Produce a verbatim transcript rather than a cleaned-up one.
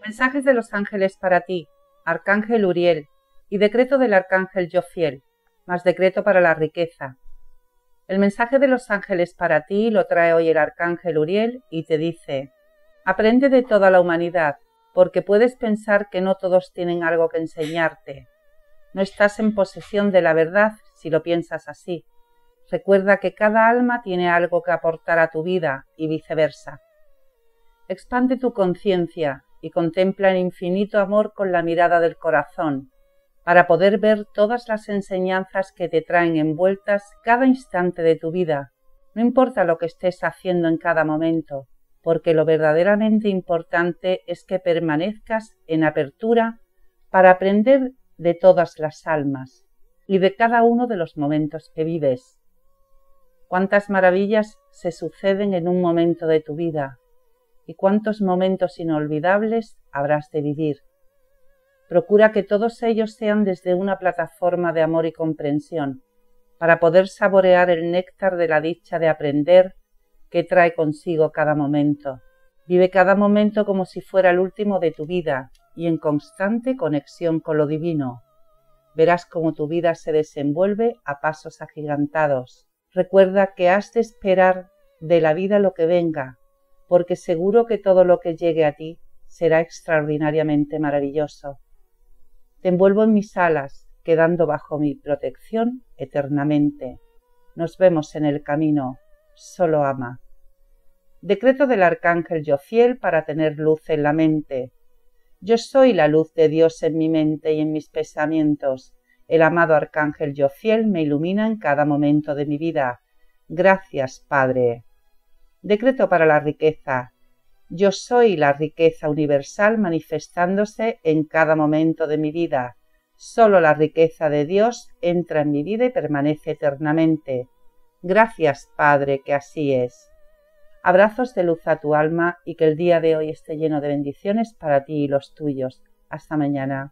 Mensajes de los ángeles para ti, Arcángel Uriel, y decreto del Arcángel Jofiel, más decreto para la riqueza. El mensaje de los ángeles para ti lo trae hoy el Arcángel Uriel y te dice: aprende de toda la humanidad, porque puedes pensar que no todos tienen algo que enseñarte. No estás en posesión de la verdad si lo piensas así. Recuerda que cada alma tiene algo que aportar a tu vida y viceversa. Expande tu conciencia y contempla el infinito amor con la mirada del corazón, para poder ver todas las enseñanzas que te traen envueltas cada instante de tu vida. No importa lo que estés haciendo en cada momento, porque lo verdaderamente importante es que permanezcas en apertura para aprender de todas las almas y de cada uno de los momentos que vives. Cuántas maravillas se suceden en un momento de tu vida y cuántos momentos inolvidables habrás de vivir. Procura que todos ellos sean desde una plataforma de amor y comprensión, para poder saborear el néctar de la dicha de aprender que trae consigo cada momento. Vive cada momento como si fuera el último de tu vida y en constante conexión con lo divino. Verás cómo tu vida se desenvuelve a pasos agigantados. Recuerda que has de esperar de la vida lo que venga, porque seguro que todo lo que llegue a ti será extraordinariamente maravilloso. Te envuelvo en mis alas, quedando bajo mi protección eternamente. Nos vemos en el camino. Solo ama. Decreto del Arcángel Jofiel para tener luz en la mente. Yo soy la luz de Dios en mi mente y en mis pensamientos. El amado Arcángel Jofiel me ilumina en cada momento de mi vida. Gracias, Padre. Decreto para la riqueza. Yo soy la riqueza universal manifestándose en cada momento de mi vida. Solo la riqueza de Dios entra en mi vida y permanece eternamente. Gracias, Padre, que así es. Abrazos de luz a tu alma y que el día de hoy esté lleno de bendiciones para ti y los tuyos. Hasta mañana.